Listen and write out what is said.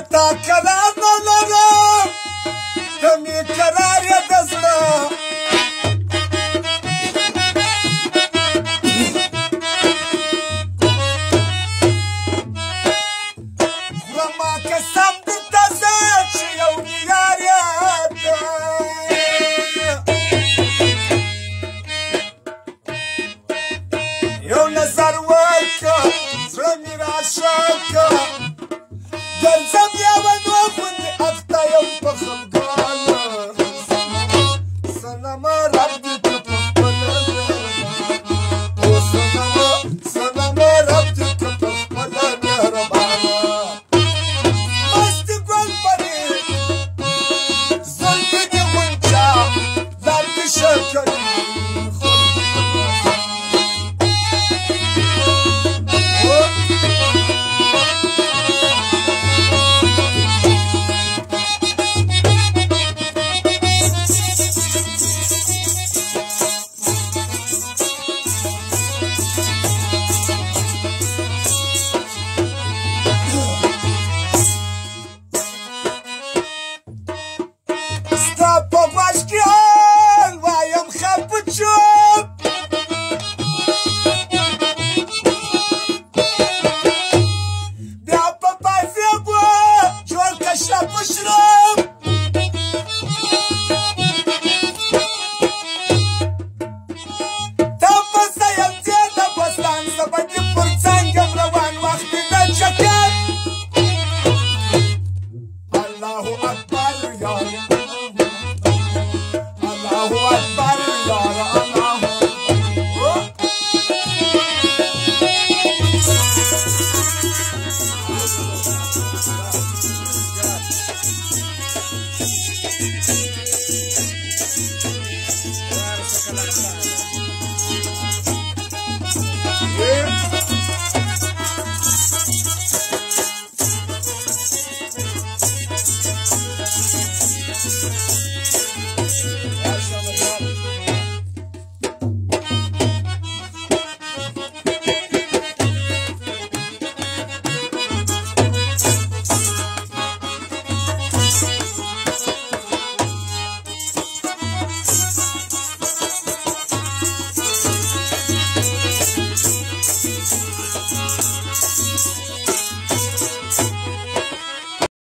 تا کرار نه لرم ته مې کرار یې د زړه خورما قسم درته زه چې یو یار یې یو نظر ورکړه زړه مې راشه کړه ګرځم یوه نو غوندې اخته یم په خفګانه صنمه رب دې که په خپله صنمه رب دې که په خپله مهربانه مستې ګل پرې زلفې دې غونچه لار دې شکرې ستا په غوږ کې حال وایم خفه چوپ بیا په پایفېبو جوړ که شراب وشرب ته پسه یم ځې د بستان زه به دې پر څنګ یم روان وخت دې د چکر الله اکبر یا الله اکبر یا الله